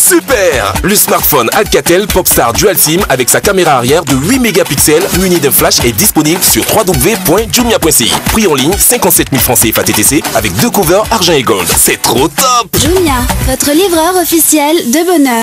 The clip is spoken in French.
Super! Le smartphone Alcatel Popstar Dual SIM avec sa caméra arrière de 8 mégapixels muni d'un flash est disponible sur www.jumia.ci. Prix en ligne 57 000 francs CFA TTC avec 2 covers argent et gold. C'est trop top! Jumia, votre livreur officiel de bonheur.